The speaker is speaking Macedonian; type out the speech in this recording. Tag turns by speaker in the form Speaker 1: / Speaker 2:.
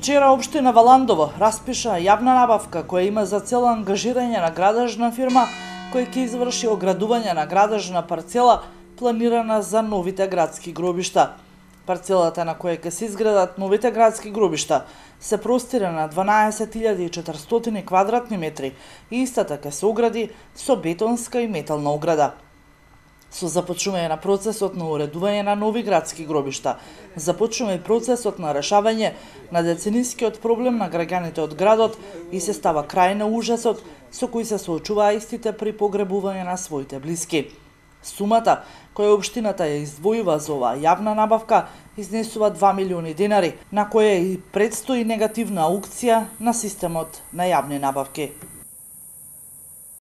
Speaker 1: Вчера општина Валандово распиша јавна набавка која има за цел ангажирање на градежна фирма која ќе изврши оградување на градежна парцела планирана за новите градски гробишта. Парцелата на која ќе се изградат новите градски гробишта се простира на 12.400 квадратни метри и истата ќе се огради со бетонска и метална ограда. Со започнување на процесот на уредување на нови градски гробишта, започнува и процесот на решавање на деценискиот проблем на граѓаните од градот и се става крај на ужасот со кој се соочуваа истите при погребување на своите блиски. Сумата која општината ја издвојува за оваа јавна набавка изнесува 2 милиони денари, на која и предстои негативна аукција на системот на јавни набавки.